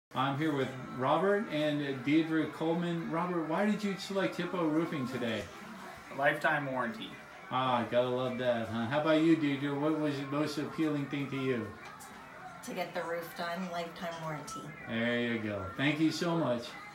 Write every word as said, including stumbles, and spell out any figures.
I'm here with Robert and Deirdre Coleman. Robert, why did you select Hippo Roofing today? Lifetime warranty. Ah, gotta love that, huh? How about you, Deirdre? What was the most appealing thing to you? To get the roof done, lifetime warranty. There you go. Thank you so much.